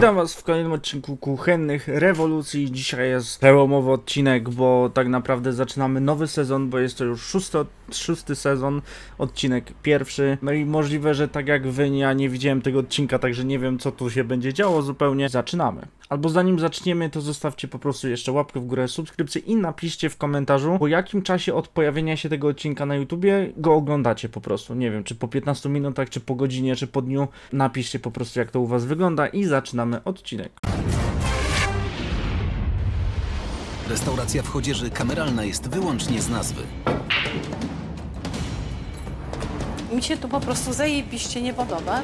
Witam was w kolejnym odcinku Kuchennych Rewolucji. Dzisiaj jest przełomowy odcinek, bo tak naprawdę zaczynamy nowy sezon, bo jest to już szósty sezon, odcinek pierwszy. No i możliwe, że tak jak wy, ja nie widziałem tego odcinka, także nie wiem, co tu się będzie działo zupełnie. Zaczynamy. Albo zanim zaczniemy, to zostawcie po prostu jeszcze łapkę w górę, subskrypcję i napiszcie w komentarzu, po jakim czasie od pojawienia się tego odcinka na YouTubie go oglądacie po prostu. Nie wiem, czy po 15 minutach, czy po godzinie, czy po dniu. Napiszcie po prostu, jak to u was wygląda i zaczynamy odcinek. Restauracja w Chodzieży kameralna jest wyłącznie z nazwy. Mi się tu po prostu zajebiście nie podoba.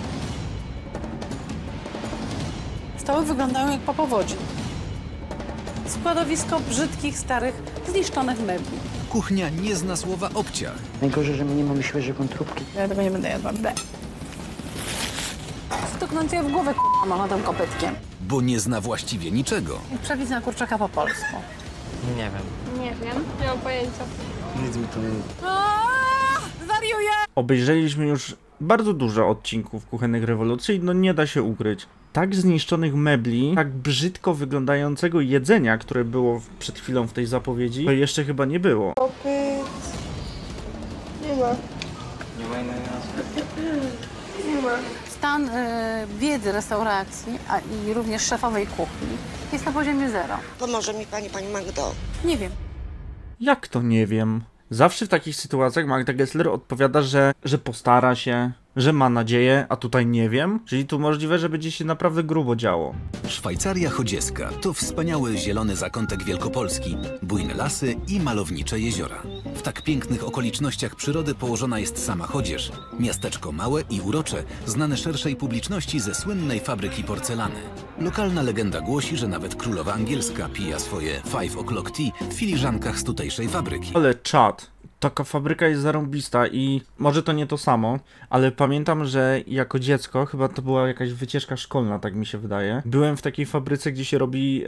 Stoły wyglądają jak po powodzi. Składowisko brzydkich, starych, zniszczonych mebli. Kuchnia nie zna słowa obciach. Najgorzej, że my nie mamy świeżej wątróbki. Ja tego nie będę jadła. Stuknąć je w głowę, mama tym kopytkiem. Bo nie zna właściwie niczego. Przepis na kurczaka po polsku. Nie wiem, nie mam pojęcia. Nic mi to nie... Zwariuję! Obejrzeliśmy już bardzo dużo odcinków Kuchennych Rewolucji, no nie da się ukryć. Tak zniszczonych mebli, tak brzydko wyglądającego jedzenia, które było przed chwilą w tej zapowiedzi, to jeszcze chyba nie było. Stan wiedzy restauracji, i również szefowej kuchni jest na poziomie zero. Pomoże mi pani Magdo. Nie wiem. Jak to nie wiem? Zawsze w takich sytuacjach Magda Gessler odpowiada, że postara się, że ma nadzieję, a tutaj nie wiem. Czyli tu możliwe, że będzie się naprawdę grubo działo. Szwajcaria Chodzieska to wspaniały zielony zakątek Wielkopolski, bujne lasy i malownicze jeziora. W tak pięknych okolicznościach przyrody położona jest sama Chodzież. Miasteczko małe i urocze, znane szerszej publiczności ze słynnej fabryki porcelany. Lokalna legenda głosi, że nawet królowa angielska pija swoje 5 o'clock tea w filiżankach z tutejszej fabryki. Ale czad. Taka fabryka jest zarąbista i może to nie to samo, ale pamiętam, że jako dziecko, chyba to była jakaś wycieczka szkolna, tak mi się wydaje, byłem w takiej fabryce, gdzie się robi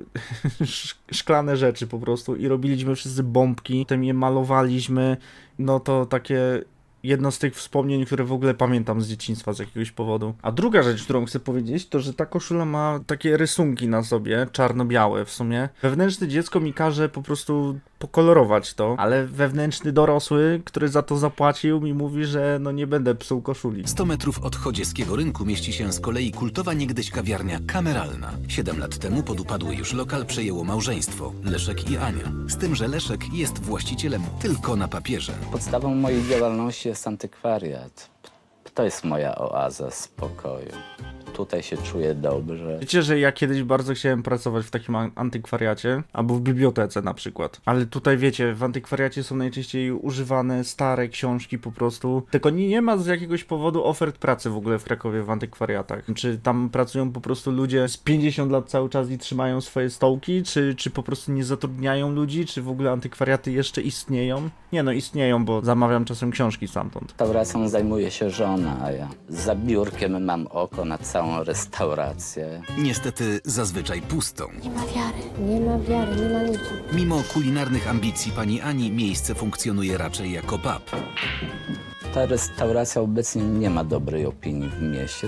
szklane rzeczy po prostu i robiliśmy wszyscy bombki, potem je malowaliśmy, no to takie... jedno z tych wspomnień, które w ogóle pamiętam z dzieciństwa z jakiegoś powodu. A druga rzecz, którą chcę powiedzieć, to że ta koszula ma takie rysunki na sobie, czarno-białe w sumie. Wewnętrzne dziecko mi każe po prostu pokolorować to, ale wewnętrzny dorosły, który za to zapłacił, mi mówi, że no nie będę psuł koszuli. 100 metrów od chodzieskiego rynku mieści się z kolei kultowa niegdyś kawiarnia Kameralna. 7 lat temu pod upadły już lokal przejęło małżeństwo, Leszek i Ania. Z tym, że Leszek jest właścicielem tylko na papierze. Podstawą mojej działalności jest antykwariat. To jest moja oaza spokoju. Tutaj się czuję dobrze. Wiecie, że ja kiedyś bardzo chciałem pracować w takim antykwariacie, albo w bibliotece na przykład. Ale tutaj wiecie, w antykwariacie są najczęściej używane stare książki po prostu. Tylko nie ma z jakiegoś powodu ofert pracy w ogóle w Krakowie w antykwariatach. Czy tam pracują po prostu ludzie z 50 lat cały czas i trzymają swoje stołki, czy po prostu nie zatrudniają ludzi, czy w ogóle antykwariaty jeszcze istnieją? Nie no, istnieją, bo zamawiam czasem książki stamtąd. Restauracją zajmuje się żona, a ja za biurkiem mam oko na całą restaurację. Niestety zazwyczaj pustą. Nie ma wiary, nie ma ludzi. Mimo kulinarnych ambicji pani Ani miejsce funkcjonuje raczej jako pub. Ta restauracja obecnie nie ma dobrej opinii w mieście.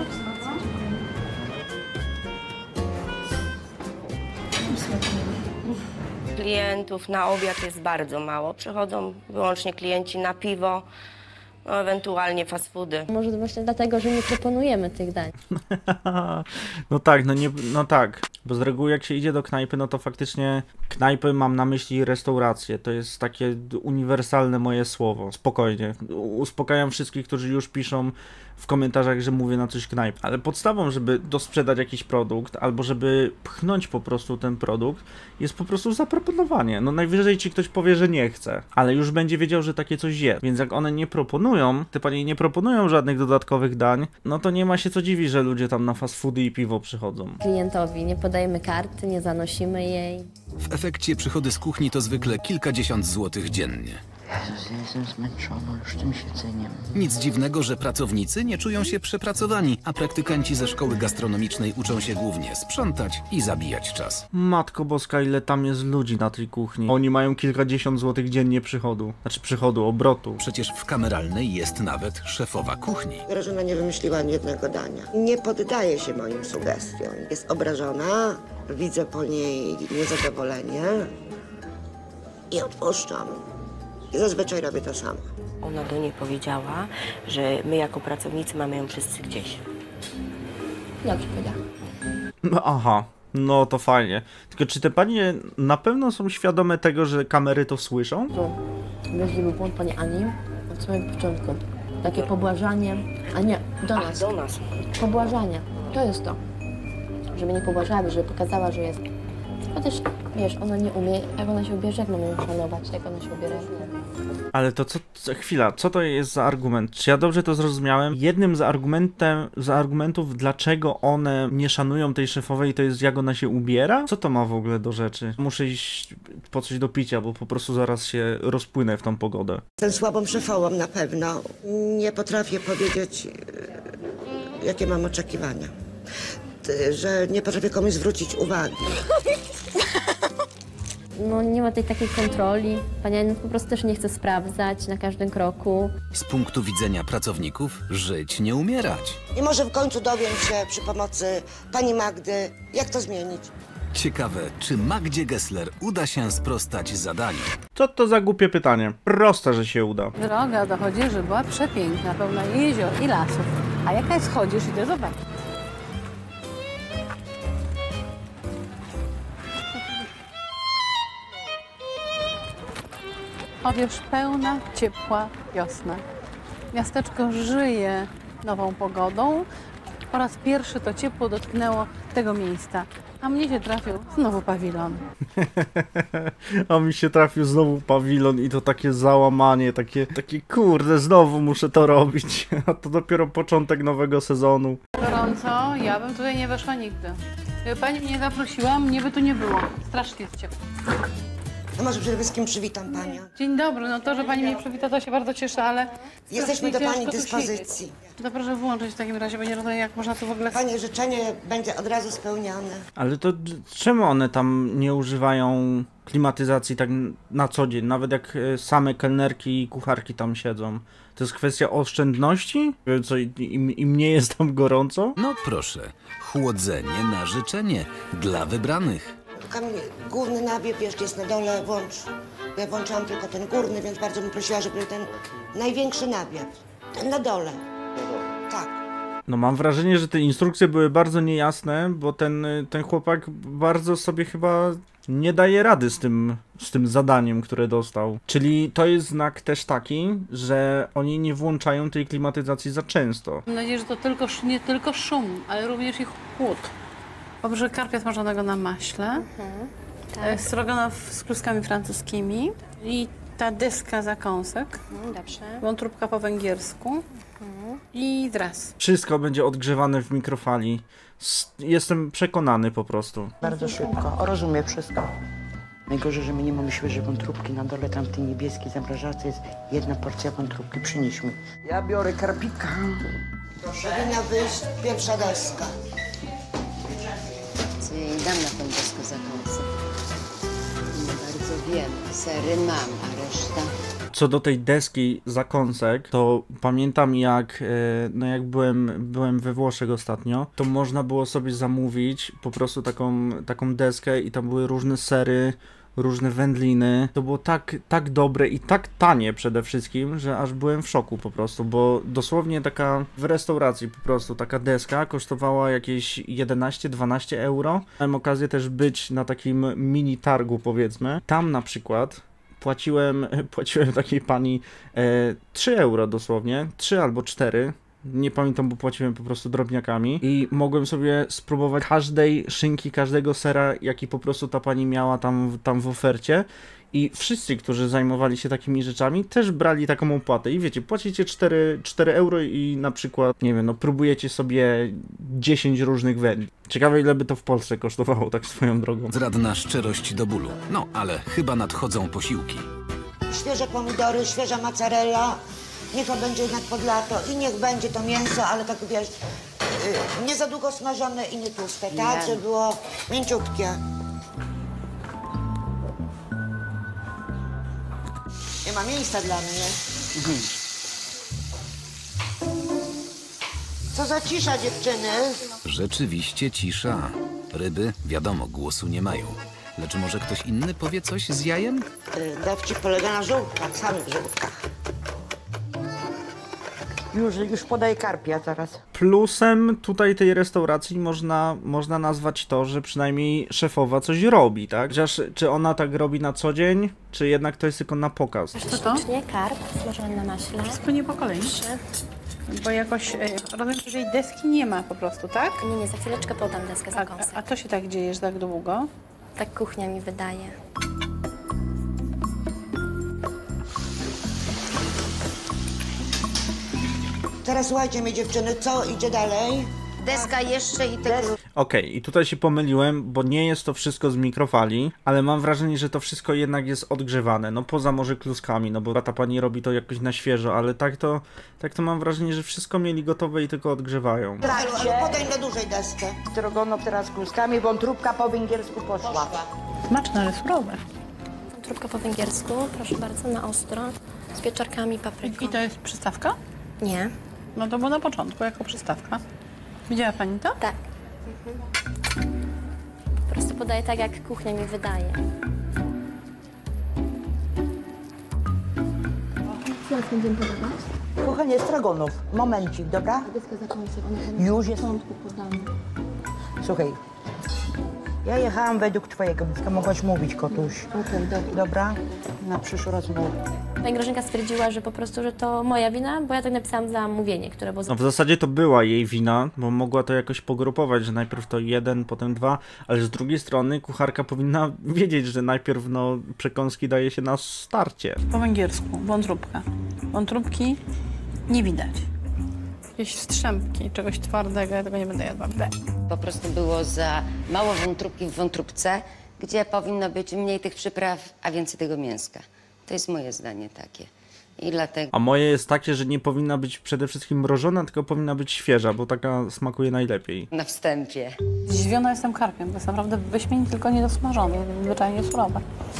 Klientów na obiad jest bardzo mało. Przychodzą wyłącznie klienci na piwo, no, ewentualnie fast foody. Może to właśnie dlatego, że nie proponujemy tych dań. No tak, no tak, bo z reguły jak się idzie do knajpy, no to faktycznie knajpy mam na myśli restaurację, to jest takie uniwersalne moje słowo, spokojnie, uspokajam wszystkich, którzy już piszą w komentarzach, że mówię na coś knajp, ale podstawą, żeby dosprzedać jakiś produkt, albo żeby pchnąć po prostu ten produkt, jest po prostu zaproponowanie, no najwyżej ci ktoś powie, że nie chce, ale już będzie wiedział, że takie coś jest, więc jak one nie proponują, te panie nie proponują żadnych dodatkowych dań, no to nie ma się co dziwić, że ludzie tam na fast foody i piwo przychodzą. Klientowi nie podajemy karty, nie zanosimy jej. W efekcie przychody z kuchni to zwykle kilkadziesiąt złotych dziennie. Jezus, ja jestem zmęczona już tym siedzeniem. Nic dziwnego, że pracownicy nie czują się przepracowani, a praktykanci ze szkoły gastronomicznej uczą się głównie sprzątać i zabijać czas. Matko boska, ile tam jest ludzi na tej kuchni. Oni mają kilkadziesiąt złotych dziennie przychodu. Znaczy przychodu, obrotu. Przecież w kameralnej jest nawet szefowa kuchni. Grażyna nie wymyśliła ani jednego dania. Nie poddaje się moim sugestiom. Jest obrażona, widzę po niej niezadowolenie i odpuszczam. I zazwyczaj robię to samo. Ona do niej powiedziała, że my jako pracownicy mamy ją wszyscy gdzieś. Dobrze powiedziała. No, aha, no to fajnie. Tylko czy te panie na pewno są świadome tego, że kamery to słyszą? Wiesz, gdzie był błąd pani Ani? Od samego początku. Takie pobłażanie, a nie, do nas. Do nas. Pobłażanie, to jest to. Żeby nie pobłażała, żeby pokazała, że jest. Tylko też, wiesz, ona nie umie, jak ona się ubierze, jak mamy ją szanować, jak ona się ubiera. Ale to chwila, co to jest za argument? Czy ja dobrze to zrozumiałem? Jednym z argumentów, dlaczego one nie szanują tej szefowej, to jest jak ona się ubiera? Co to ma w ogóle do rzeczy? Muszę iść po coś do picia, bo po prostu zaraz się rozpłynę w tą pogodę. Jestem słabą szefową na pewno. Nie potrafię powiedzieć, jakie mam oczekiwania. Że nie potrafię komuś zwrócić uwagi. No nie ma tej takiej kontroli. Pani Ani po prostu też nie chce sprawdzać na każdym kroku. Z punktu widzenia pracowników żyć, nie umierać. I może w końcu dowiem się przy pomocy pani Magdy, jak to zmienić. Ciekawe, czy Magdzie Gessler uda się sprostać zadaniu. Co to za głupie pytanie? Proste, że się uda. Droga do Chodzieży była przepiękna, pełna jezior i lasów. A jaka jest Chodzież, idę zobaczyć. Chodzież pełna, ciepła wiosna. Miasteczko żyje nową pogodą. Po raz pierwszy to ciepło dotknęło tego miejsca. A mnie się trafił znowu pawilon. A mi się trafił znowu pawilon i to takie załamanie, takie kurde, znowu muszę to robić. A to dopiero początek nowego sezonu. Gorąco, ja bym tutaj nie weszła nigdy. Gdyby pani mnie zaprosiła, mnie by tu nie było. Strasznie jest ciepło. No może przede wszystkim przywitam panią. Dzień dobry, no to, że pani mnie przywita, to się bardzo cieszę, ale... Jesteśmy do strasznie pani ciężko tu dyspozycji. siedzieć. To proszę wyłączyć w takim razie, bo nie rozumiem, jak można tu w ogóle... Pani życzenie będzie od razu spełnione. Ale to czemu one tam nie używają klimatyzacji tak na co dzień, nawet jak same kelnerki i kucharki tam siedzą? To jest kwestia oszczędności? Co, im nie jest tam gorąco? No proszę, chłodzenie na życzenie dla wybranych. Kamil, główny nawiew, wiesz, jest na dole, włącz. Ja włączałam tylko ten górny, więc bardzo bym prosiła, żeby ten największy nawiew, ten na dole. Tak. No mam wrażenie, że te instrukcje były bardzo niejasne, bo ten chłopak bardzo sobie chyba nie daje rady z tym zadaniem, które dostał. Czyli to jest znak też taki, że oni nie włączają tej klimatyzacji za często. Mam nadzieję, że to nie tylko szum, ale również i chłód. Pobrze karpia smażonego na maśle, stroganow z kluskami francuskimi i ta deska zakąsek, Dobrze. wątróbka po węgiersku i wraz. Wszystko będzie odgrzewane w mikrofali. Jestem przekonany po prostu. Bardzo szybko, rozumie wszystko. Najgorzej, że my nie mamy świeżej wątróbki. Na dole tam w tej niebieskiej zamrażarce jest jedna porcja wątróbki. Przynieś mi. Ja biorę karpika. Powinna wyjść pierwsza deska. Co ja jej dam na tą deskę zakąsek? Nie bardzo wiem. Sery mam, a reszta... Co do tej deski zakąsek, to pamiętam jak byłem we Włoszech ostatnio, to można było sobie zamówić po prostu taką deskę i tam były różne sery, różne wędliny. To było tak dobre i tak tanie przede wszystkim, że aż byłem w szoku po prostu, bo dosłownie taka w restauracji po prostu taka deska kosztowała jakieś 11-12 euro. Miałem okazję też być na takim mini targu, powiedzmy. Tam na przykład płaciłem takiej pani 3 euro dosłownie, 3 albo 4. Nie pamiętam, bo płaciłem po prostu drobniakami i mogłem sobie spróbować każdej szynki, każdego sera, jaki po prostu ta pani miała tam w ofercie. I wszyscy, którzy zajmowali się takimi rzeczami, też brali taką opłatę. I wiecie, płacicie 4 euro i na przykład, nie wiem, no próbujecie sobie 10 różnych wędli. Ciekawe, ile by to w Polsce kosztowało, tak swoją drogą. Zradna szczerość do bólu. No, ale chyba nadchodzą posiłki. świeże pomidory, świeża mozzarella. Niech to będzie jednak pod lato i niech będzie to mięso, ale tak wiesz, nie za długo smażone i nie tłuste, tak? Żeby było mięciutkie. Nie ma miejsca dla mnie. Co za cisza, dziewczyny? Rzeczywiście cisza. Ryby, wiadomo, głosu nie mają. Lecz może ktoś inny powie coś z jajem? Dowcip polega na żółtkach, samych żółtkach. Już podaję karpia teraz. Plusem tutaj tej restauracji można nazwać to, że przynajmniej szefowa coś robi, tak? Chociaż czy ona tak robi na co dzień, czy jednak to jest tylko na pokaz? Co to? Nie, karp smażony na maśle. Wszystko nie po kolei. Bo jakoś, rozumiem, że tej deski nie ma po prostu, tak? Nie, za chwileczkę podam deskę za kąsek. A to się tak dzieje, że tak długo? Tak kuchnia mi wydaje. Teraz słuchajcie mnie, dziewczyny, co idzie dalej? Deska jeszcze i tego. Okej, i tutaj się pomyliłem, bo nie jest to wszystko z mikrofali, ale mam wrażenie, że to wszystko jednak jest odgrzewane, no poza może kluskami, no bo ta pani robi to jakoś na świeżo, ale tak to mam wrażenie, że wszystko mieli gotowe i tylko odgrzewają. Ale podaj na dużej desce. Strogonow teraz z kluskami, wątróbka po węgiersku poszła. Smaczne, ale surowe. Wątróbka po węgiersku, proszę bardzo, na ostro, z pieczarkami, papryką. I to jest przystawka? Nie. No to było na początku, jako przystawka. Widziała pani to? Tak. Po prostu podaję tak, jak kuchnia mi wydaje. Co będziemy podawać? Kochanie, strogonow. Momencik, dobra? Deskę za kąsek, on Już jest. w początku podamy. Słuchaj, ja jechałam według twojego, więc mogłaś mówić, kotuś. Okej, dobra. Dobra? Na przyszły rozmowę. Pani Grażynka stwierdziła, że po prostu, że to moja wina, bo ja tak napisałam zamówienie, które było... No w zasadzie to była jej wina, bo mogła to jakoś pogrupować, że najpierw to 1, potem 2, ale z drugiej strony kucharka powinna wiedzieć, że najpierw no przekąski daje się na starcie. Po węgiersku, wątróbka. Wątróbki nie widać. Jakieś strzępki, czegoś twardego, ja tego nie będę jadła. Po prostu było za mało wątróbki w wątróbce, gdzie powinno być mniej tych przypraw, a więcej tego mięska. To jest moje zdanie takie. I dlatego... A moje jest takie, że nie powinna być przede wszystkim mrożona, tylko powinna być świeża, bo taka smakuje najlepiej. Na wstępie. Zdziwiona jestem karpiem. To jest naprawdę wyśmienite, tylko niedosmażone, zwyczajnie surowe.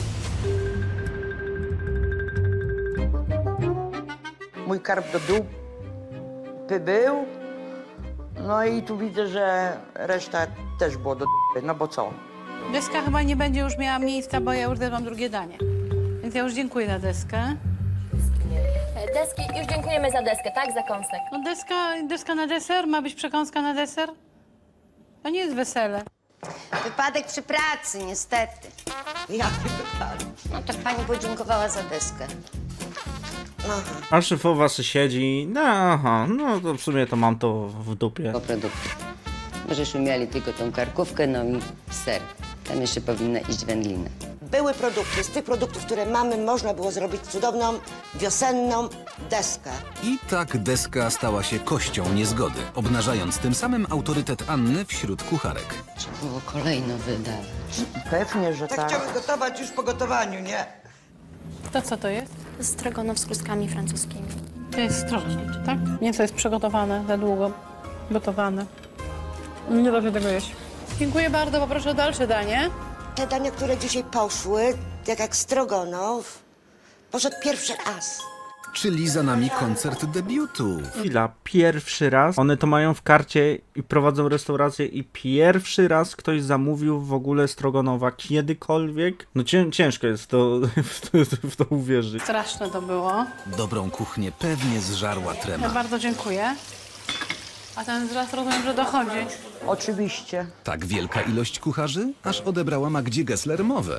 Mój karp do dupy był. No i tu widzę, że reszta też było do dupy. No bo co? Deska chyba nie będzie już miała miejsca, bo ja już mam drugie danie. Więc ja już dziękuję za deskę. Deski, już dziękujemy za deskę, tak? Za kąsek. No deska na deser? Ma być przekąska na deser? To nie jest wesele. Wypadek przy pracy, niestety. Jaki wypadek? No tak pani podziękowała za deskę. Aha. A szefowa se siedzi, no aha, no to w sumie to mam to w dupie. Po produkty. Żeśmy mieli tylko tą karkówkę, no i ser. Tam jeszcze powinna iść wędlina. Były produkty, z tych produktów, które mamy, można było zrobić cudowną, wiosenną deskę. I tak deska stała się kością niezgody, obnażając tym samym autorytet Anny wśród kucharek. Trzeba było kolejno wydawać. Pewnie, że Tak tak. chciały gotować już po gotowaniu, nie? To co to jest? Strogonow z kluskami francuskimi. To jest strocznicz, tak? Mięso jest przygotowane za długo, gotowane. Nie da się tego jeść. Dziękuję bardzo, poproszę o dalsze danie. Te dania, które dzisiaj poszły, tak jak strogonow, poszedł pierwszy raz. Czyli za nami koncert debiutów. Chwila, pierwszy raz, one to mają w karcie i prowadzą restaurację i pierwszy raz ktoś zamówił w ogóle stroganowa kiedykolwiek. No ciężko jest w to uwierzyć. Straszne to było. Dobrą kuchnię pewnie zżarła Ja trema. bardzo dziękuję. A ten zraz rozumiem, że dochodzi. Oczywiście. Tak wielka ilość kucharzy, aż odebrała Magdzie Gessler mowę.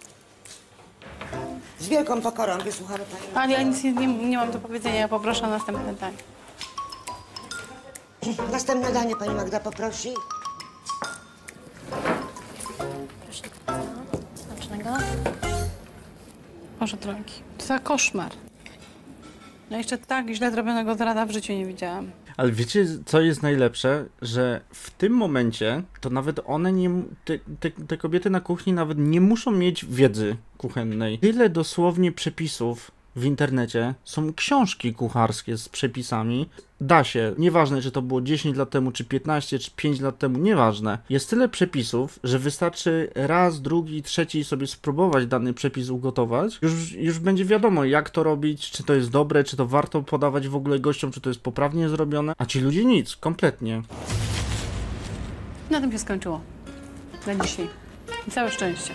Z wielką pokorą wysłuchamy pani. Ale ja nic nie mam do powiedzenia, ja poproszę o następne danie. Następne danie pani Magda poprosi. Proszę bardzo. Smacznego. Boże drogi, to za koszmar. No jeszcze tak źle zrobionego zrada w życiu nie widziałam. Ale wiecie, co jest najlepsze? Że w tym momencie to nawet one nie... Te kobiety na kuchni nawet nie muszą mieć wiedzy kuchennej. Tyle dosłownie przepisów w internecie, są książki kucharskie z przepisami. Da się, nieważne czy to było 10 lat temu, czy 15, czy 5 lat temu, nieważne. Jest tyle przepisów, że wystarczy raz, drugi, trzeci sobie spróbować dany przepis ugotować. Już będzie wiadomo, jak to robić, czy to jest dobre, czy to warto podawać w ogóle gościom, czy to jest poprawnie zrobione. A ci ludzie nic, kompletnie. Na tym się skończyło. Na dzisiaj. I całe szczęście.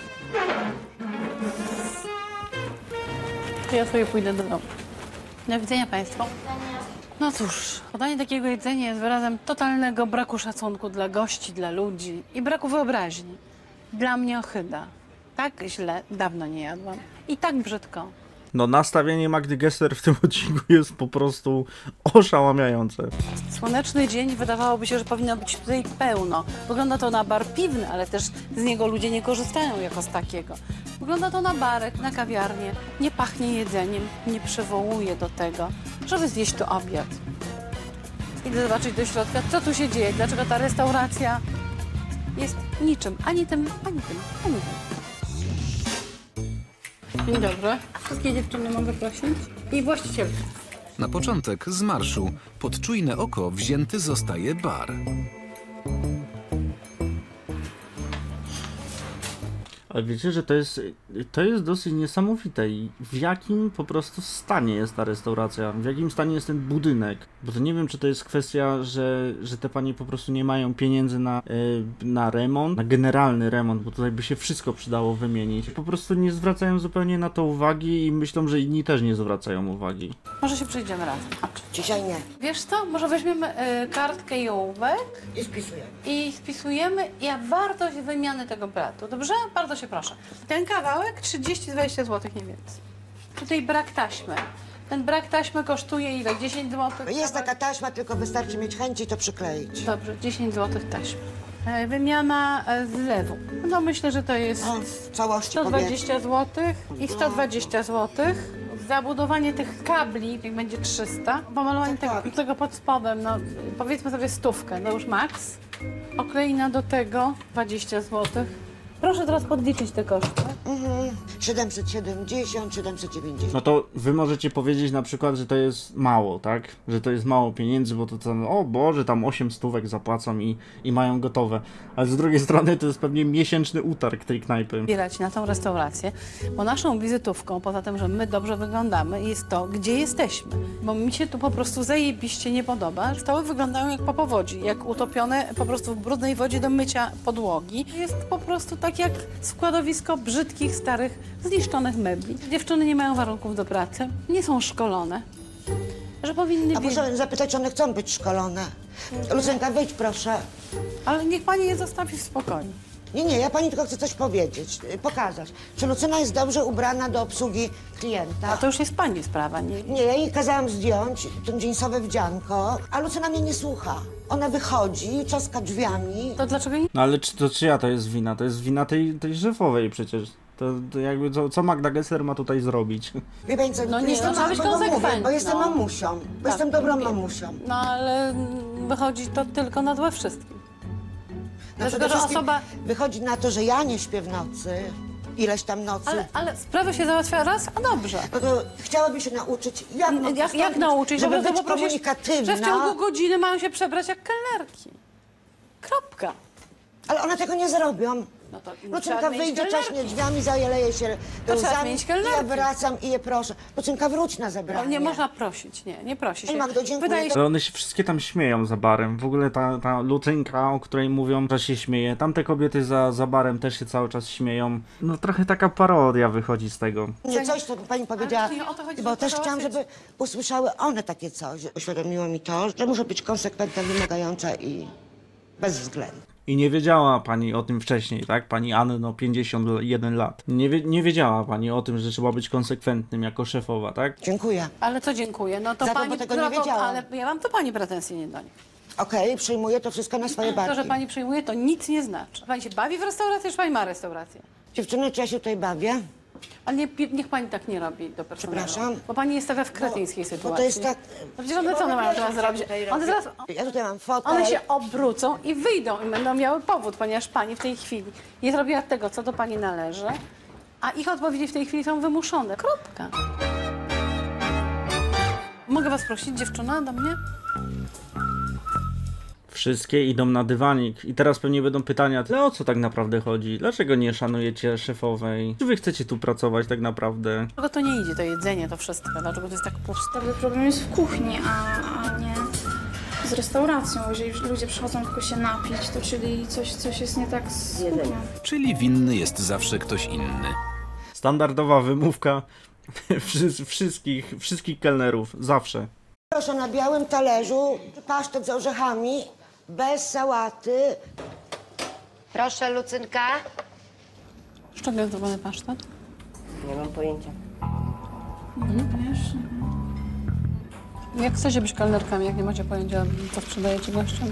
To ja sobie pójdę do domu. Do widzenia Państwu. No cóż, podanie takiego jedzenia jest wyrazem totalnego braku szacunku dla gości, dla ludzi i braku wyobraźni. Dla mnie ohyda. Tak źle dawno nie jadłam. I tak brzydko. No nastawienie Magdy Gessler w tym odcinku jest po prostu oszałamiające. Słoneczny dzień, wydawałoby się, że powinno być tutaj pełno. Wygląda to na bar piwny, ale też z niego ludzie nie korzystają jako z takiego. Wygląda to na barek, na kawiarnię. Nie pachnie jedzeniem, nie przywołuje do tego, żeby zjeść tu obiad. Idę zobaczyć do środka, co tu się dzieje, dlaczego ta restauracja jest niczym, ani tym, ani tym, ani tym. Dzień dobry. Wszystkie dziewczyny mogę prosić? I właścicielkę. Na początek z marszu pod czujne oko wzięty zostaje bar. Ale wiecie, że to jest dosyć niesamowite i w jakim po prostu stanie jest ta restauracja, w jakim stanie jest ten budynek. Bo to nie wiem, czy to jest kwestia, że te panie po prostu nie mają pieniędzy na remont, na generalny remont, bo tutaj by się wszystko przydało wymienić. Po prostu nie zwracają zupełnie na to uwagi i myślą, że inni też nie zwracają uwagi. Może się przejdziemy razem. Chodź. Dzisiaj nie. Wiesz co, może weźmiemy kartkę i ołówek I spisujemy. i spisujemy wartość wymiany tego bratu. Dobrze? Bardzo się proszę. Ten kawałek 30-20 zł, nie więcej. Tutaj brak taśmy. Ten brak taśmy kosztuje ile? 10 zł? Jest taka taśma, tylko wystarczy mieć chęci i to przykleić. Dobrze, 10 zł taśmy. Wymiana zlewu. No myślę, że to jest O, w całości 120 zł i 120 zł. Zabudowanie tych kabli niech będzie 300. Pomalowanie tego pod spodem, no powiedzmy sobie 100, no już maks. Okleina do tego 20 zł. Proszę teraz podliczyć te koszty. 770, 790. No to wy możecie powiedzieć na przykład, że to jest mało, tak? Że to jest mało pieniędzy, bo to tam, o Boże, tam 8 stówek zapłacą i mają gotowe. Ale z drugiej strony to jest pewnie miesięczny utarg tej knajpy. Zbierać na tą restaurację, bo naszą wizytówką, poza tym, że my dobrze wyglądamy, jest to, gdzie jesteśmy. Bo mi się tu po prostu zajebiście nie podoba. Stoły wyglądają jak po powodzi, jak utopione po prostu w brudnej wodzie do mycia podłogi. Jest po prostu tak jak składowisko brzydkich, starych, zniszczonych mebli. Dziewczyny nie mają warunków do pracy, nie są szkolone, że powinny A muszę zapytać, czy one chcą być szkolone. Lucynka, wyjdź proszę. Ale niech pani je zostawi w spokoju. Nie, ja pani tylko chcę coś powiedzieć, pokazać. Czy Lucyna jest dobrze ubrana do obsługi klienta? A to już jest pani sprawa, nie? Nie, ja jej kazałam zdjąć to jeansowe wdzianko, a Lucyna mnie nie słucha. Ona wychodzi, trzaska drzwiami. To dlaczego nie? No ale czyja to jest wina? To jest wina tej szefowej przecież. To jakby co Magda Gessler ma tutaj zrobić? Wie pani co, No nie, jestem, trzeba być bo mówię, konsekwentną. bo jestem mamusią, bo jestem dobrą mamusią. No ale wychodzi to tylko na złe wszystkim. No Dlatego, przede że wszystkim osoba... wychodzi na to, że ja nie śpię w nocy, ileś tam nocy. Ale sprawa się załatwia raz, a dobrze. No to chciałabym się nauczyć, Jak nauczyć? żeby być poprosić, komunikatywna. że w ciągu godziny mają się przebrać jak kelnerki. Kropka. Ale one tego nie zrobią. No to Lucynka wyjdzie, czaśnie drzwiami, zajeleje się trzeba łzami zmienić i kelnerki. ja wracam i je proszę. Lucynka, wróć na zebranie. No, nie można prosić, nie prosi się. Ej, Magdo, dziękuję. Wydaje się, Ale one się wszystkie tam śmieją za barem. W ogóle ta Lucynka, o której mówią, że się śmieje. Tamte kobiety za barem też się cały czas śmieją. No trochę taka parodia wychodzi z tego. Nie, coś, co pani powiedziała, nie o to chodzi, bo żeby też to chciałam, załatwiać. żeby usłyszały one takie coś. Uświadomiło mi to, że muszę być konsekwentna, wymagająca i bezwzględna. I nie wiedziała pani o tym wcześniej, tak? Pani Anno, 51 lat. Nie wiedziała pani o tym, że trzeba być konsekwentnym jako szefowa, tak? Dziękuję. ale to dziękuję. No to Za to, pani, bo tego nie no to, wiedziałam. ale ja mam to pani pretensje nie do nich. Okej, przyjmuję to wszystko na swoje barki. To, że pani przyjmuje, to nic nie znaczy. Pani się bawi w restauracji, czy pani ma restaurację? Dziewczyny, czy ja się tutaj bawię? Ale niech pani tak nie robi do personelu. Przepraszam? Bo pani jest taka w kretyńskiej sytuacji. Bo to jest tak... Przecież one co one mają teraz zrobić? One zaraz... Ja tutaj mam fotel. One się obrócą i wyjdą i będą miały powód, ponieważ pani w tej chwili nie zrobiła tego, co do pani należy, a ich odpowiedzi w tej chwili są wymuszone. Kropka. Mogę was prosić, dziewczyna, do mnie? Wszystkie idą na dywanik i teraz pewnie będą pytania, ale o co tak naprawdę chodzi? Dlaczego nie szanujecie szefowej? Czy wy chcecie tu pracować tak naprawdę? Dlaczego to nie idzie, to jedzenie, to wszystko? Dlaczego to jest tak puste? Problem jest w kuchni, a nie z restauracją. Jeżeli ludzie przychodzą tylko się napić, to czyli coś jest nie tak z kuchnią. Czyli winny jest zawsze ktoś inny. Standardowa wymówka wszystkich kelnerów, zawsze. Proszę na białym talerzu pasztet z orzechami, bez sałaty. Proszę, Lucynka. Z czego jest zrobiony pasztet? Nie mam pojęcia. Jak chcecie być kelnerkami, jak nie macie pojęcia, co sprzedajecie gościom?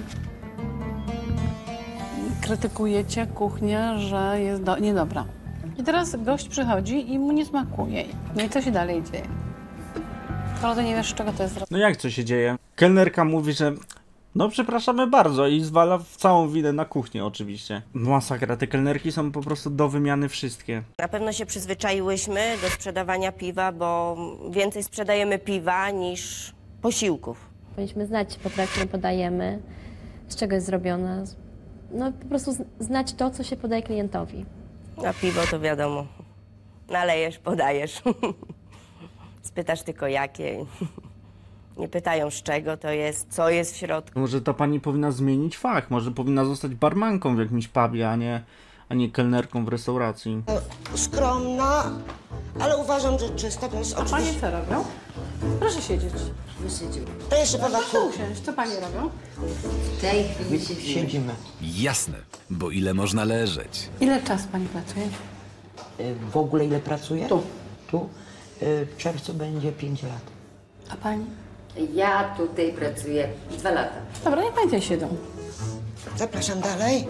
Krytykujecie kuchnię, że jest niedobra. I teraz gość przychodzi i mu nie smakuje. No i co się dalej dzieje? Skoro ty nie wiesz, z czego to jest zrobione. No jak co się dzieje? Kelnerka mówi, że no przepraszamy bardzo i zwala całą winę na kuchnię oczywiście. Masakra, te kelnerki są po prostu do wymiany wszystkie. Na pewno się przyzwyczaiłyśmy do sprzedawania piwa, bo więcej sprzedajemy piwa niż posiłków. Powinniśmy znać potrawę, którą podajemy, z czego jest zrobiona. No po prostu znać to, co się podaje klientowi. A piwo to wiadomo, nalejesz, podajesz. Spytasz tylko jakie. Nie pytają z czego to jest, co jest w środku. Może ta pani powinna zmienić fach, może powinna zostać barmanką w jakimś pubie, a nie kelnerką w restauracji. Skromna, ale uważam, że czysta to jest A oczywiście... panie co robią? Proszę siedzieć. To jeszcze po Proszę usiąść. Co panie robią? W tej chwili Siedzimy. Jasne, bo ile można leżeć? Ile czasu pani pracuje? W ogóle ile pracuję? Tu. Tu? W czerwcu będzie 5 lat. A pani? Ja tutaj pracuję 2 lata. Dobra, niech pani tutaj siedzą. Zapraszam dalej.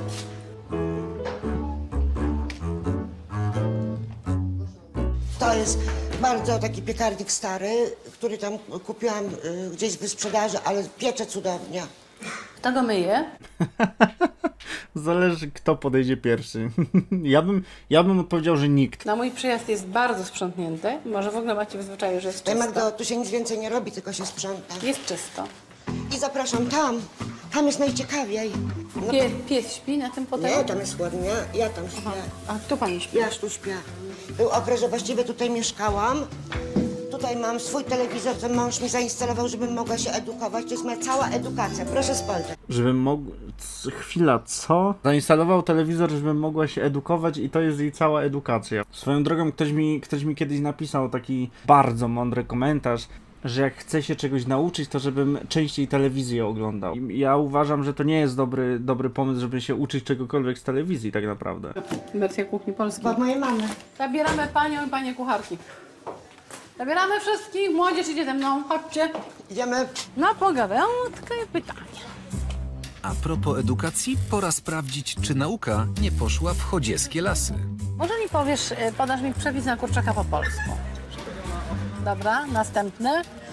To jest bardzo taki piekarnik stary, który tam kupiłam gdzieś w wyprzedaży, ale piecze cudownie. Kto go myje? Zależy, kto podejdzie pierwszy. ja bym odpowiedział, że nikt. No mój przyjazd jest bardzo sprzątnięty. Może w ogóle macie w zwyczaju, że jest Magdo, czysto. tu się nic więcej nie robi, tylko się sprząta. Jest czysto. I zapraszam tam. Tam jest najciekawiej. No, Pies śpi na tym fotelu? nie, tam jest ładnie. Ja tam śpię. A tu pani śpi? Ja tu śpię. Był okres, że właściwie tutaj mieszkałam. Tutaj mam swój telewizor, ten mąż mi zainstalował, żebym mogła się edukować. To jest moja cała edukacja. Proszę spojrzeć. Żebym mógł... Chwila, co? Zainstalował telewizor, żebym mogła się edukować i to jest jej cała edukacja. Swoją drogą ktoś mi kiedyś napisał taki bardzo mądry komentarz, że jak chcę się czegoś nauczyć, to żebym częściej telewizję oglądał. I ja uważam, że to nie jest dobry pomysł, żeby się uczyć czegokolwiek z telewizji tak naprawdę. Wersja kuchni polskiej. Od mojej mamy. Zabieramy panią i panie kucharki. Zabieramy wszystkich. Młodzież idzie ze mną. Chodźcie. Idziemy. Na pogawędkę i pytanie. A propos edukacji, pora sprawdzić, czy nauka nie poszła w chodzieskie lasy. Może mi podasz mi przepis na kurczaka po polsku. Dobra, następny.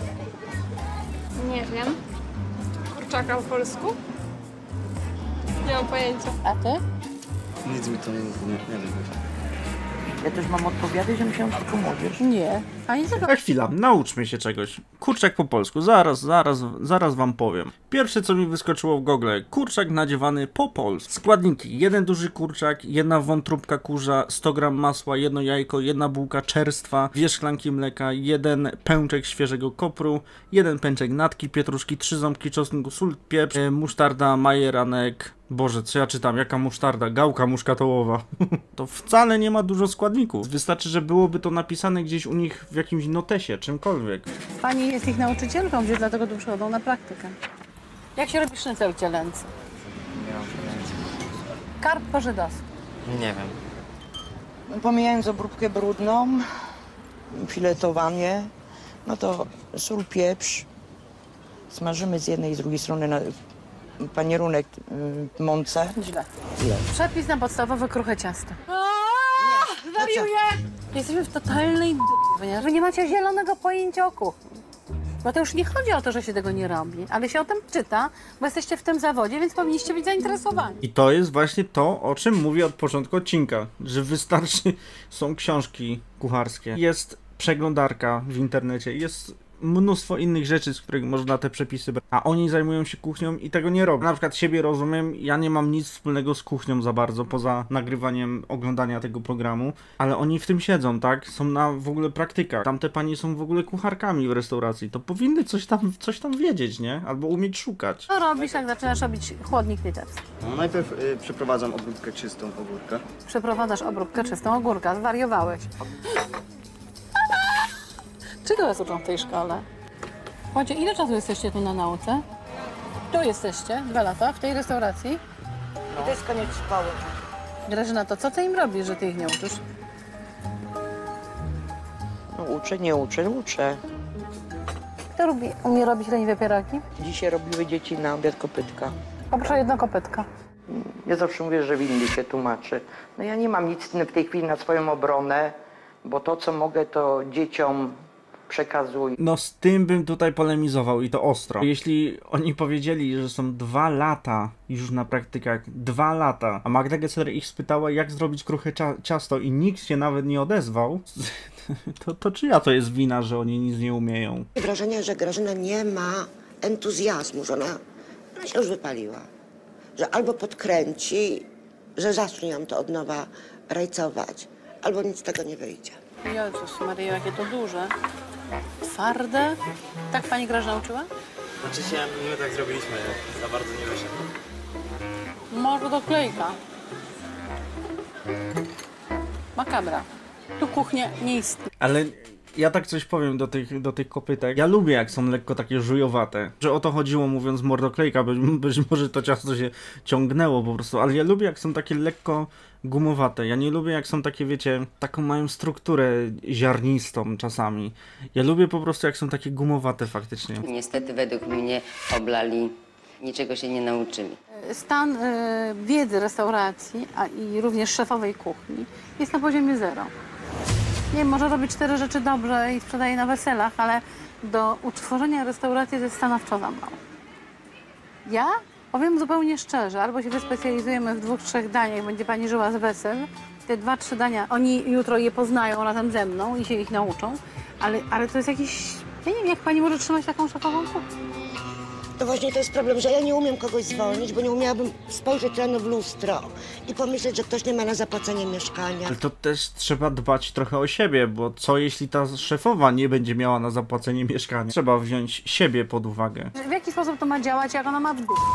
Nie wiem. Kurczaka po polsku? Nie mam pojęcia. A ty? Nic mi to nie wiem. Ja też mam odpowiadać, że musiałam tylko młodzież. Nie. Ani tego. A chwila, nauczmy się czegoś. Kurczak po polsku, zaraz wam powiem. Pierwsze co mi wyskoczyło w Google, kurczak nadziewany po polsku. Składniki, 1 duży kurczak, 1 wątróbka kurza, 100 g masła, 1 jajko, 1 bułka czerstwa, 2 szklanki mleka, 1 pęczek świeżego kopru, 1 pęczek natki, pietruszki, 3 ząbki czosnku, sól, pieprz, musztarda, majeranek. Boże, co ja czytam? Jaka musztarda? Gałka muszkatołowa. To wcale nie ma dużo składników. Wystarczy, że byłoby to napisane gdzieś u nich w jakimś notesie, czymkolwiek. Pani jest ich nauczycielką, gdzie dlatego tu przychodzą na praktykę. Jak się robi sznycel cielęcy? Nie mam pojęcia. Karp po żydowsku. Nie wiem. Pomijając obróbkę brudną, filetowanie, no to sól, pieprz. Smażymy z jednej i z drugiej strony na panierunek mące. Źle. Przepis na podstawowe kruche ciasto. Zwariuję! Jesteśmy w totalnej dupie, ponieważ wy nie macie zielonego pojęcia o kuchni. Bo to już nie chodzi o to, że się tego nie robi, ale się o tym czyta, bo jesteście w tym zawodzie, więc powinniście być zainteresowani. I to jest właśnie to, o czym mówię od początku odcinka, że wystarczy, są książki kucharskie, jest przeglądarka w internecie, jest mnóstwo innych rzeczy, z których można te przepisy brać, a oni zajmują się kuchnią i tego nie robią. Na przykład siebie rozumiem, ja nie mam nic wspólnego z kuchnią za bardzo, poza nagrywaniem, oglądania tego programu, ale oni w tym siedzą, tak? Są na w ogóle praktykach. Tamte panie są w ogóle kucharkami w restauracji, to powinny coś tam wiedzieć, nie? Albo umieć szukać. Co robisz, jak zaczynasz robić chłodnik litewski? No, najpierw przeprowadzam obróbkę czystą ogórka. Przeprowadzasz obróbkę czystą ogórka, zwariowałeś. Czego was uczą w tej szkole? Słuchajcie, ile czasu jesteście tu na nauce? Tu jesteście, 2 lata, w tej restauracji. I to jest koniec szkoły. Grażyna, to co ty im robisz, że ty ich nie uczysz? No uczę, nie uczę, uczę. Kto umie robić leniwe pierogi? Dzisiaj robiły dzieci na obiad kopytka. Poproszę jedno kopytko. Ja zawsze mówię, że winny się tłumaczy. No ja nie mam nic w tej chwili na swoją obronę, bo to, co mogę, to dzieciom przekazuję. No z tym bym tutaj polemizował i to ostro. Jeśli oni powiedzieli, że są 2 lata już na praktykach, 2 lata, a Magda Gessler ich spytała, jak zrobić kruche ciasto i nikt się nawet nie odezwał, to czyja to jest wina, że oni nic nie umieją? Mam wrażenie, że Grażyna nie ma entuzjazmu, że ona się już wypaliła. Że albo podkręci, że zacznie ją to od nowa rajcować, albo nic z tego nie wyjdzie. Jezus Maryjo, jakie to duże. Twarde. Tak pani Grażyna uczyła? Znaczy się, my tak zrobiliśmy, za bardzo nie wyszedł. Może doklejka. Makabra. Tu kuchnia nie istnieje. Ale ja tak coś powiem do tych kopytek. Ja lubię, jak są lekko takie żujowate. Że o to chodziło, mówiąc mordoklejka, być może to ciasto się ciągnęło po prostu, ale ja lubię, jak są takie lekko gumowate. Ja nie lubię, jak są takie, wiecie, taką mają strukturę ziarnistą czasami. Ja lubię po prostu, jak są takie gumowate faktycznie. Niestety według mnie oblali, niczego się nie nauczyli. Stan wiedzy restauracji, i również szefowej kuchni jest na poziomie 0. Nie wiem, może robić 4 rzeczy dobrze i sprzedaje na weselach, ale do utworzenia restauracji to jest stanowczo za mało. Ja powiem zupełnie szczerze, albo się wyspecjalizujemy w 2-3 daniach, będzie pani żyła z wesel, te 2-3 dania, oni jutro je poznają razem ze mną i się ich nauczą, ale to jest jakiś, ja nie wiem, jak pani może trzymać taką szefową kuchnię. To właśnie to jest problem, że ja nie umiem kogoś zwolnić, bo nie umiałabym spojrzeć rano w lustro i pomyśleć, że ktoś nie ma na zapłacenie mieszkania. Ale to też trzeba dbać trochę o siebie, bo co jeśli ta szefowa nie będzie miała na zapłacenie mieszkania? Trzeba wziąć siebie pod uwagę. W jaki sposób to ma działać, jak ona ma w dół?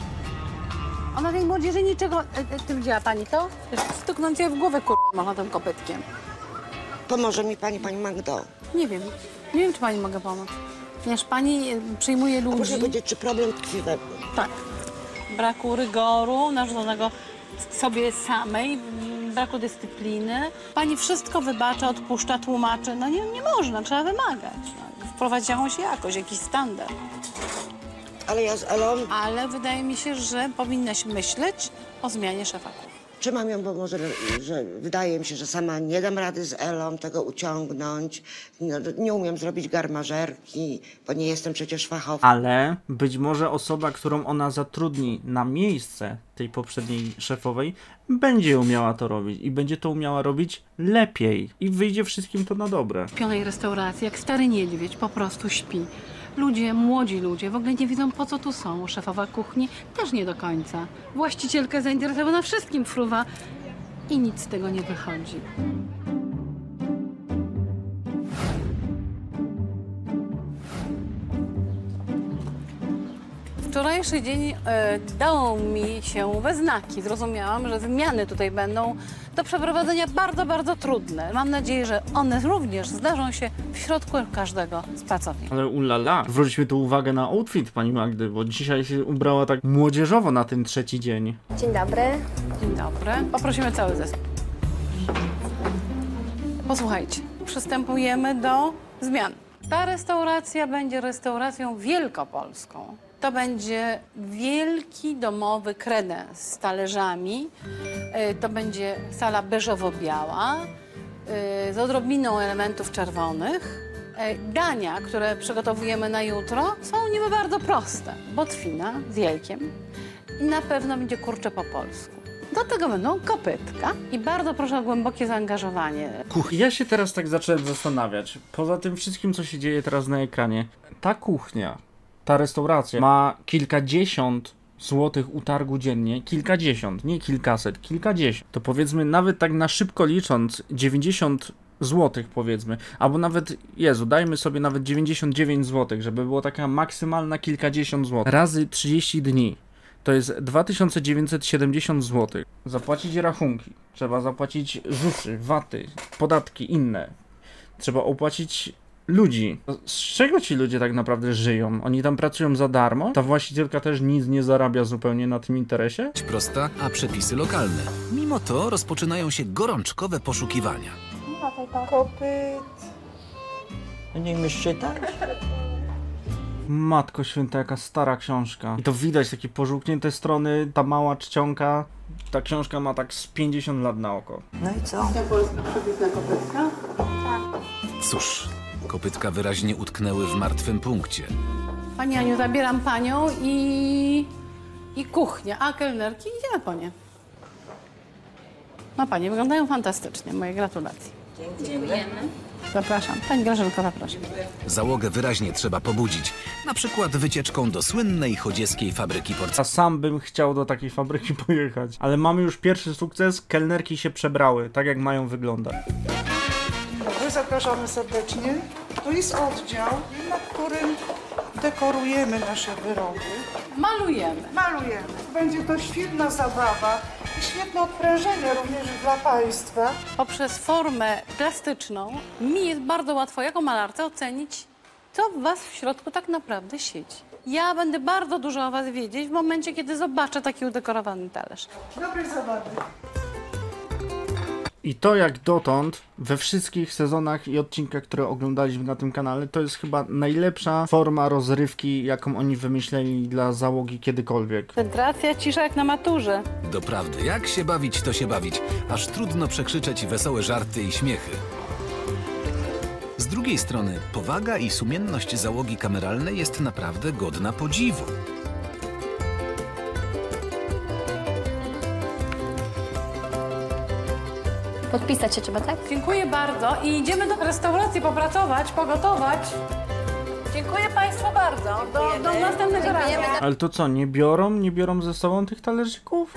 Ona tej młodzieży niczego... Ty widziała pani to? Stuknąć jej w głowę, można tym kopytkiem. Pomoże mi pani Magdo. Nie wiem, czy pani mogę pomóc. Ponieważ pani przyjmuje ludzi... Proszę powiedzieć, czy problem tkwi we mnie? Tak. Braku rygoru narzuconego sobie samej, braku dyscypliny. Pani wszystko wybacza, odpuszcza, tłumaczy. No nie można, trzeba wymagać. No, wprowadzić jakąś jakość, jakiś standard. Ale ja z Elą... Ale wydaje mi się, że powinnaś myśleć o zmianie szefa kuchni. Trzymam ją, bo może, że wydaje mi się, że sama nie dam rady z Elą tego uciągnąć. Nie umiem zrobić garmażerki, bo nie jestem przecież fachowcem. Ale być może osoba, którą ona zatrudni na miejsce tej poprzedniej szefowej, będzie umiała to robić i będzie to umiała robić lepiej i wyjdzie wszystkim to na dobre. W pionej restauracji, jak stary niedźwiedź, po prostu śpi. Ludzie, młodzi ludzie w ogóle nie wiedzą, po co tu są. Szefowa kuchni też nie do końca. Właścicielka zainteresowana wszystkim fruwa i nic z tego nie wychodzi. Wczorajszy dzień dał mi się we znaki. Zrozumiałam, że zmiany tutaj będą do przeprowadzenia bardzo, bardzo trudne. Mam nadzieję, że one również zdarzą się w środku każdego z pracowników. Ale ulala, zwróćmy tu uwagę na outfit pani Magdy, bo dzisiaj się ubrała tak młodzieżowo na ten 3. dzień. Dzień dobry. Dzień dobry. Poprosimy cały zespół. Posłuchajcie, przystępujemy do zmian. Ta restauracja będzie restauracją wielkopolską. To będzie wielki domowy kredens z talerzami. To będzie sala beżowo-biała. z odrobiną elementów czerwonych. Dania, które przygotowujemy na jutro, są niby bardzo proste. Botwina z jajkiem i na pewno będzie kurcze po polsku. Do tego będą kopytka i bardzo proszę o głębokie zaangażowanie. Ja się teraz tak zacząłem zastanawiać, poza tym wszystkim, co się dzieje teraz na ekranie, ta kuchnia, ta restauracja ma kilkadziesiąt złotych utargu dziennie, kilkadziesiąt, nie kilkaset, kilkadziesiąt. To powiedzmy nawet tak na szybko licząc 90 złotych powiedzmy, albo nawet, Jezu, dajmy sobie nawet 99 złotych, żeby było taka maksymalna kilkadziesiąt złotych. Razy 30 dni. To jest 2970 zł. Zapłacić rachunki, trzeba zapłacić ZUS-y, VAT-y, podatki inne. Trzeba opłacić ludzi. Z czego ci ludzie tak naprawdę żyją? Oni tam pracują za darmo? Ta właścicielka też nic nie zarabia zupełnie na tym interesie? Prosta, a przepisy lokalne. Mimo to rozpoczynają się gorączkowe poszukiwania. Kopyt. Nie umiesz czytać? Matko święta, jaka stara książka. I to widać, takie pożółknięte strony, ta mała czcionka. Ta książka ma tak z 50 lat na oko. No i co? Ta polska przepiękna kopytka? Cóż, kopytka wyraźnie utknęły w martwym punkcie. Pani Aniu, zabieram panią i kuchnię, a kelnerki idziemy po nie. No panie, wyglądają fantastycznie. Moje gratulacje. Dziękujemy. Zapraszam. Pani Grażynko, zapraszam. Załogę wyraźnie trzeba pobudzić. Na przykład wycieczką do słynnej chodzieskiej fabryki porcelaniny. A sam bym chciał do takiej fabryki pojechać. Ale mamy już pierwszy sukces, kelnerki się przebrały, tak jak mają wyglądać. Dobry, zapraszamy serdecznie. To jest oddział, na którym dekorujemy nasze wyroby. Malujemy. Malujemy. Będzie to świetna zabawa i świetne odprężenie również dla Państwa. Poprzez formę plastyczną mi jest bardzo łatwo jako malarce ocenić, co w was w środku tak naprawdę siedzi. Ja będę bardzo dużo o was wiedzieć w momencie, kiedy zobaczę taki udekorowany talerz. Dobrej zabawy. I to jak dotąd, we wszystkich sezonach i odcinkach, które oglądaliśmy na tym kanale, to jest chyba najlepsza forma rozrywki, jaką oni wymyśleli dla załogi kiedykolwiek. Koncentracja, cisza jak na maturze. Doprawdy, jak się bawić, to się bawić. Aż trudno przekrzyczeć wesołe żarty i śmiechy. Z drugiej strony, powaga i sumienność załogi kameralnej jest naprawdę godna podziwu. Podpisać się trzeba, tak? Dziękuję bardzo i idziemy do restauracji popracować, pogotować. Dziękuję Państwu bardzo. Do następnego razu. Ale to co, nie biorą ze sobą tych talerzyków?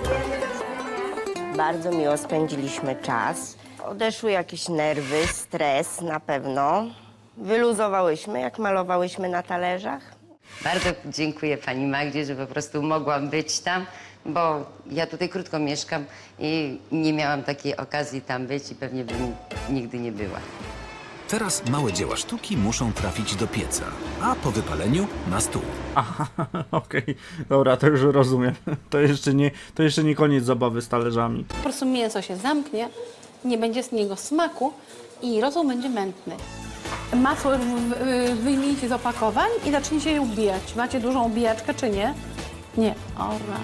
Bardzo miło spędziliśmy czas. Odeszły jakieś nerwy, stres na pewno. Wyluzowałyśmy, jak malowałyśmy na talerzach. Bardzo dziękuję pani Magdzie, że po prostu mogłam być tam, bo ja tutaj krótko mieszkam i nie miałam takiej okazji tam być i pewnie bym nigdy nie była. Teraz małe dzieła sztuki muszą trafić do pieca, a po wypaleniu na stół. Aha, okej. Dobra, to już rozumiem. To jeszcze nie koniec zabawy z talerzami. Po prostu mięso się zamknie, nie będzie z niego smaku i rosół będzie mętny. Masło wyjmijcie z opakowań i zacznijcie je ubijać. Macie dużą ubijaczkę, czy nie? Nie. Ora.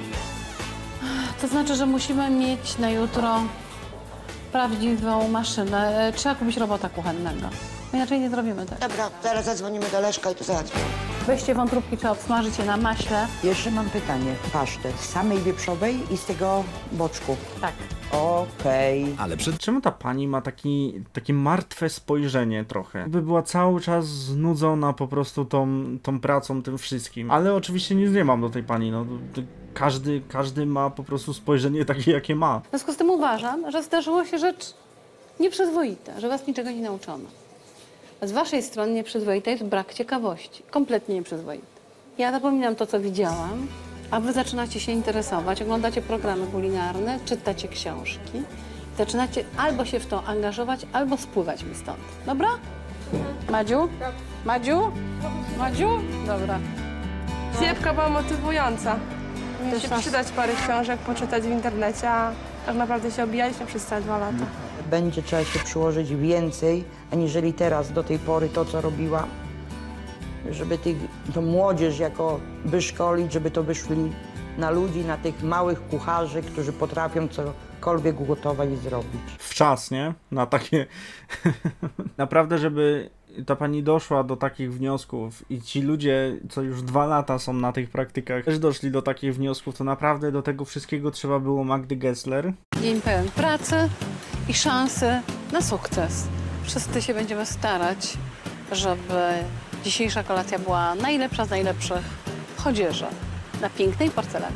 To znaczy, że musimy mieć na jutro prawdziwą maszynę. Trzeba kupić robota kuchennego. Inaczej nie zrobimy tego. Dobra, zaraz zadzwonimy do Leszka i to załatwimy. Weźcie wątróbki, trzeba obsmażyć je na maśle. Jeszcze mam pytanie. Pasztet z samej wieprzowej i z tego boczku. Tak. Okej. Ale Czemu ta pani ma takie martwe spojrzenie trochę? Jakby była cały czas znudzona po prostu tą pracą, tym wszystkim. Ale oczywiście nic nie mam do tej pani, no. Każdy ma po prostu spojrzenie takie, jakie ma. W związku z tym uważam, że zdarzyło się rzecz nieprzyzwoita, że was niczego nie nauczono. A z waszej strony nieprzyzwoita jest brak ciekawości. Kompletnie nieprzyzwoity. Ja zapominam to, co widziałam, a wy zaczynacie się interesować, oglądacie programy kulinarne, czytacie książki. Zaczynacie albo się w to angażować, albo spływać mi stąd. Dobra? Madziu? Madziu? Madziu? Dobra. Siewka była motywująca. Mieli się przydać parę książek, poczytać w internecie, a tak naprawdę się obijaliśmy przez całe 2 lata. Będzie trzeba się przyłożyć więcej, aniżeli teraz do tej pory to, co robiła. Żeby tą młodzież jako wyszkolić, żeby to wyszli na ludzi, na tych małych kucharzy, którzy potrafią cokolwiek ugotować i zrobić. W czas, nie? Na takie... Naprawdę, żeby ta pani doszła do takich wniosków i ci ludzie, co już 2 lata są na tych praktykach, też doszli do takich wniosków, to naprawdę do tego wszystkiego trzeba było Magdy Gessler. Dzień pełen pracy i szansy na sukces. Wszyscy się będziemy starać, żeby dzisiejsza kolacja była najlepsza z najlepszych w chodzieży na pięknej porcelanie.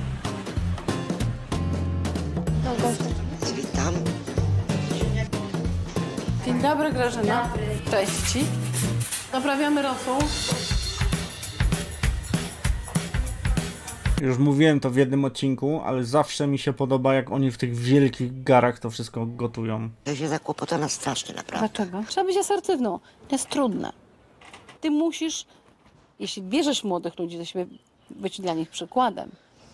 Witam. Dzień dobry, Grażyna. Cześć ci. Doprawiamy rosół. Już mówiłem to w jednym odcinku, ale zawsze mi się podoba, jak oni w tych wielkich garach to wszystko gotują. Ja się zakłopotana strasznie, naprawdę. Dlaczego? Trzeba być asertywną. To jest trudne. Ty musisz, jeśli bierzesz młodych ludzi do siebie, być dla nich przykładem.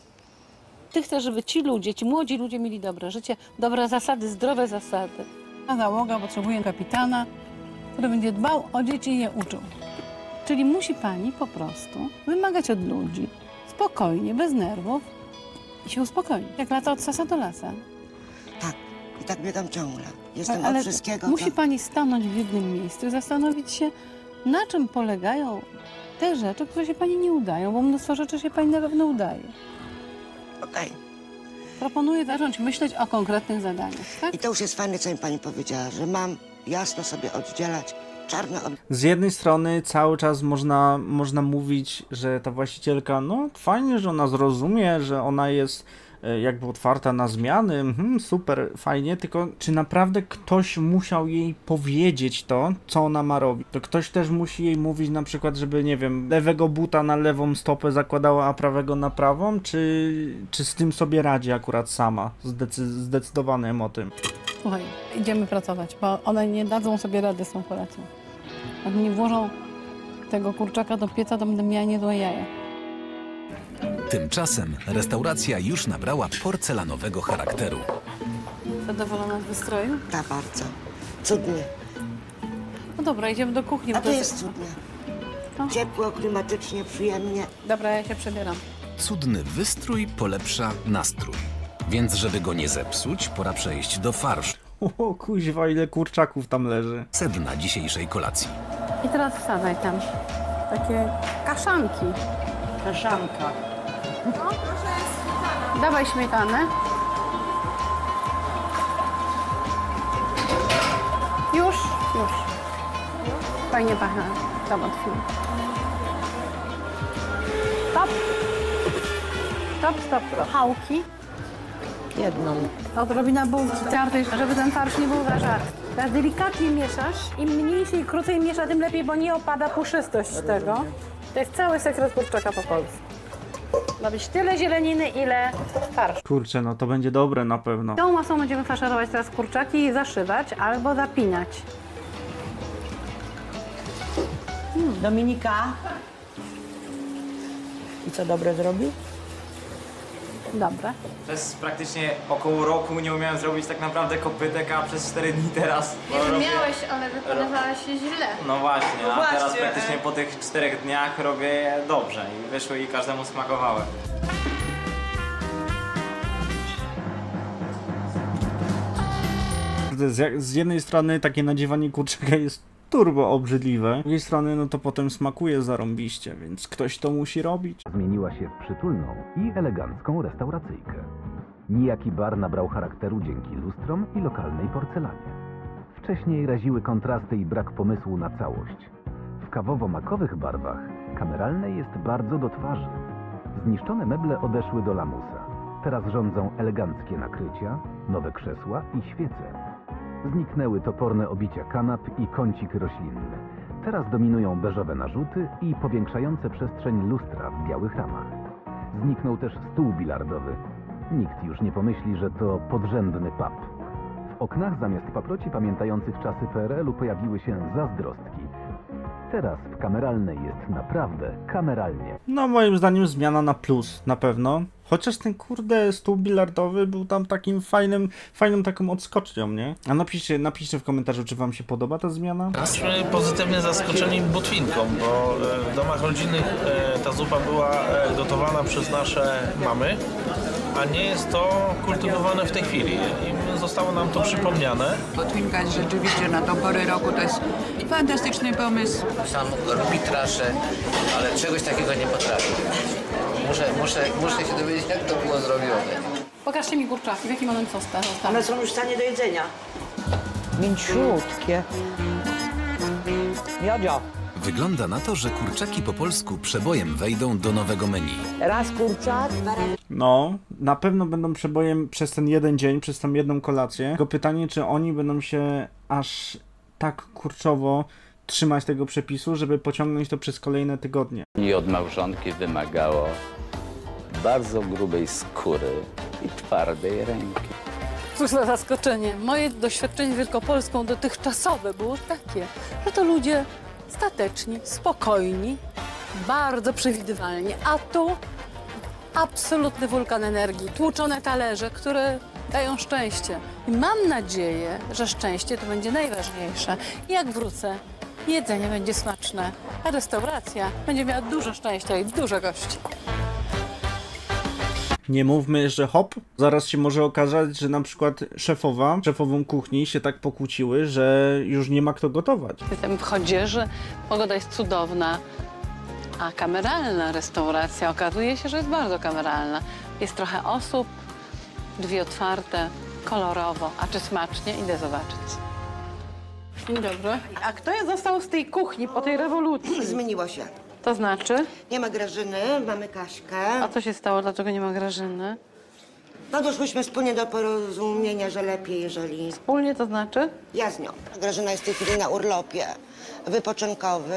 Ty chcesz, żeby ci ludzie, ci młodzi ludzie mieli dobre życie, dobre zasady, zdrowe zasady. A załoga potrzebuje kapitana, który będzie dbał o dzieci i je uczył. Czyli musi pani po prostu wymagać od ludzi spokojnie, bez nerwów i się uspokoić. Jak lata od sasa do lasa. Tak, i tak biegam ciągle. Jestem Ale od wszystkiego. musi pani stanąć w jednym miejscu i zastanowić się, na czym polegają te rzeczy, które się pani nie udają, bo mnóstwo rzeczy się pani na pewno udaje. Okej. Proponuję zacząć myśleć o konkretnych zadaniach, tak? I to już jest fajne, co mi pani powiedziała, że mam jasno sobie oddzielać czarne od... Z jednej strony cały czas można mówić, że ta właścicielka, no fajnie, że ona zrozumie, że ona jest jakby otwarta na zmiany, super, fajnie, tylko czy naprawdę ktoś musiał jej powiedzieć to, co ona ma robić? To ktoś też musi jej mówić na przykład, żeby, nie wiem, lewego buta na lewą stopę zakładała, a prawego na prawą, czy z tym sobie radzi akurat sama, zdecydowanym o tym? Słuchaj, idziemy pracować, bo one nie dadzą sobie rady z tą kolacją. Jak nie włożą tego kurczaka do pieca, to będę miała niezłe jaja. Tymczasem restauracja już nabrała porcelanowego charakteru. Zadowolona z wystroju? Tak, bardzo. Cudnie. No dobra, idziemy do kuchni. A to jest cudnie. Ciepło, klimatycznie, przyjemnie. Dobra, ja się przebieram. Cudny wystrój polepsza nastrój. Więc żeby go nie zepsuć, pora przejść do farszu. O kuźwa, ile kurczaków tam leży. Sedna dzisiejszej kolacji. I teraz wsadzaj tam takie kaszanki. Kaszanka. No, dawaj śmietanę. Już. Fajnie pachnie. Tam od chwili. Stop. Chałki. Jedną. Odrobina bułki tartej, żeby ten farsz nie był zażarty. Teraz delikatnie mieszasz. Im mniej się i krócej miesza, tym lepiej, bo nie opada puszystość tego. To jest cały sekret kurczaka po polsku. Ma być tyle zieleniny, ile farsz. Kurczę, no to będzie dobre na pewno. Tą masą będziemy faszerować teraz kurczaki i zaszywać albo zapinać. Dominika. I co dobre zrobi? Dobre. Przez praktycznie około roku nie umiałem zrobić tak naprawdę kopytek, a przez 4 dni teraz... Miałeś, ale wykonywałeś się źle. No właśnie, No a właśnie. teraz praktycznie po tych 4 dniach robię je dobrze i wyszły i każdemu smakowały. Z jednej strony takie nadziewanie kurczaka jest turbo obrzydliwe, z drugiej strony no to potem smakuje zarąbiście, więc ktoś to musi robić. Zmieniła się w przytulną i elegancką restauracyjkę. Nijaki bar nabrał charakteru dzięki lustrom i lokalnej porcelanie. Wcześniej raziły kontrasty i brak pomysłu na całość. W kawowo-makowych barwach kameralnej jest bardzo do twarzy. Zniszczone meble odeszły do lamusa. Teraz rządzą eleganckie nakrycia, nowe krzesła i świece. Zniknęły toporne obicia kanap i kącik roślinny. Teraz dominują beżowe narzuty i powiększające przestrzeń lustra w białych ramach. Zniknął też stół bilardowy. Nikt już nie pomyśli, że to podrzędny pub. W oknach zamiast paproci pamiętających czasy PRL-u pojawiły się zazdrostki. Teraz w kameralnej jest naprawdę kameralnie. No moim zdaniem zmiana na plus, na pewno. Chociaż ten kurde stół bilardowy był tam takim fajną taką odskocznią, nie? A napiszcie w komentarzu, czy wam się podoba ta zmiana? Jesteśmy pozytywnie zaskoczeni botwinką, bo w domach rodzinnych ta zupa była gotowana przez nasze mamy, a nie jest to kultywowane w tej chwili. I zostało nam to przypomniane. Botwinka jest rzeczywiście na tą porę roku, to jest fantastyczny pomysł. Sam lubi traszę, ale czegoś takiego nie potrafi. Muszę się dowiedzieć, jak to było zrobione. Pokażcie mi kurczaki, w jakim one zostały. One są już w stanie do jedzenia. Mięciutkie. Miodzio. Wygląda na to, że kurczaki po polsku przebojem wejdą do nowego menu. Raz kurczak. No, na pewno będą przebojem przez ten jeden dzień, przez tą jedną kolację. Tylko pytanie, czy oni będą się aż tak kurczowo trzymać tego przepisu, żeby pociągnąć to przez kolejne tygodnie. I od małżonki wymagało bardzo grubej skóry i twardej ręki. Cóż za zaskoczenie. Moje doświadczenie z Wielkopolską dotychczasowe było takie, że to ludzie stateczni, spokojni, bardzo przewidywalni, a tu absolutny wulkan energii, tłuczone talerze, które dają szczęście. I mam nadzieję, że szczęście to będzie najważniejsze. I jak wrócę, jedzenie będzie smaczne, a restauracja będzie miała dużo szczęścia i dużo gości. Nie mówmy, że hop, zaraz się może okazać, że na przykład szefową kuchni się tak pokłóciły, że już nie ma kto gotować. Jestem w Chodzieży, pogoda jest cudowna, a kameralna restauracja okazuje się, że jest bardzo kameralna. Jest trochę osób, drzwi otwarte, kolorowo, a czy smacznie? Idę zobaczyć. Dzień dobry. A kto został z tej kuchni po tej rewolucji? Zmieniło się. To znaczy? Nie ma Grażyny, mamy Kaśkę. A co się stało? Dlaczego nie ma Grażyny? No doszłyśmy wspólnie do porozumienia, że lepiej, jeżeli... Wspólnie to znaczy? Ja z nią. Grażyna jest w tej chwili na urlopie wypoczynkowy.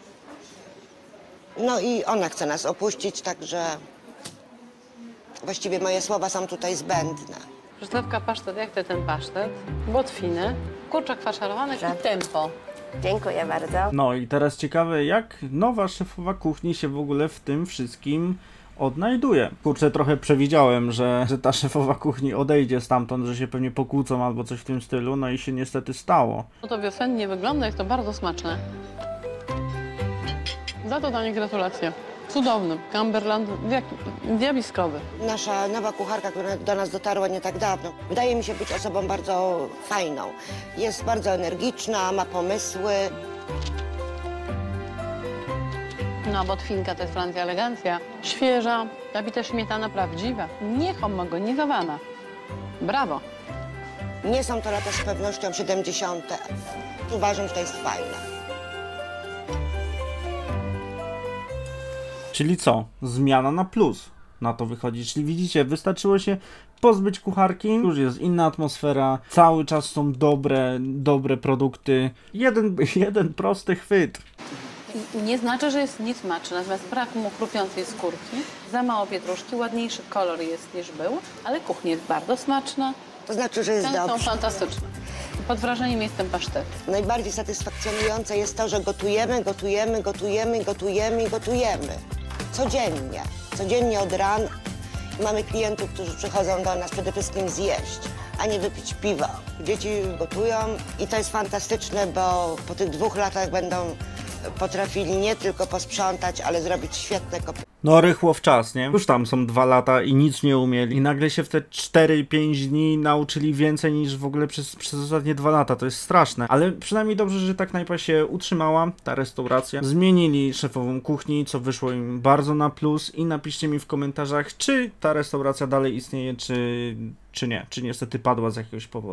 No i ona chce nas opuścić, także właściwie moje słowa są tutaj zbędne. Żutlewka pasztet, jak to ten pasztet? Botwiny, kurczak faszerowany i tempo. Dziękuję bardzo. No i teraz ciekawe, jak nowa szefowa kuchni się w ogóle w tym wszystkim odnajduje. Kurczę, trochę przewidziałem, że ta szefowa kuchni odejdzie stamtąd, że się pewnie pokłócą albo coś w tym stylu, no i się niestety stało. No to wiosennie wygląda, jest to bardzo smaczne. Za to dla mnie gratulacje. Cudowny, Cumberland, zjawiskowy. Nasza nowa kucharka, która do nas dotarła nie tak dawno, wydaje mi się być osobą bardzo fajną. Jest bardzo energiczna, ma pomysły. No, botwinka to jest Francja elegancja. Świeża, nabita śmietana prawdziwa, nie homogenizowana. Brawo. Nie są to lata z pewnością 70. Uważam, że to jest fajne. Czyli co? Zmiana na plus na to wychodzi. Czyli widzicie, wystarczyło się pozbyć kucharki, już jest inna atmosfera, cały czas są dobre produkty. Jeden prosty chwyt. Nie znaczy, że jest niesmaczny, natomiast brak mu chrupiącej skórki, za mało pietruszki, ładniejszy kolor jest niż był, ale kuchnia jest bardzo smaczna. To znaczy, że jest Ceny dobrze. są fantastyczne. Pod wrażeniem jestem pasztetu. Najbardziej satysfakcjonujące jest to, że gotujemy. Codziennie. Codziennie od rana. Mamy klientów, którzy przychodzą do nas przede wszystkim zjeść, a nie wypić piwa. Dzieci gotują i to jest fantastyczne, bo po tych 2 latach będą potrafili nie tylko posprzątać, ale zrobić świetne kopy. No rychło w czas, nie? Już tam są 2 lata i nic nie umieli. I nagle się w te 4-5 dni nauczyli więcej niż w ogóle przez ostatnie 2 lata. To jest straszne. Ale przynajmniej dobrze, że ta knajpa się utrzymała, ta restauracja. Zmienili szefową kuchni, co wyszło im bardzo na plus. I napiszcie mi w komentarzach, czy ta restauracja dalej istnieje, czy nie. Czy niestety padła z jakiegoś powodu.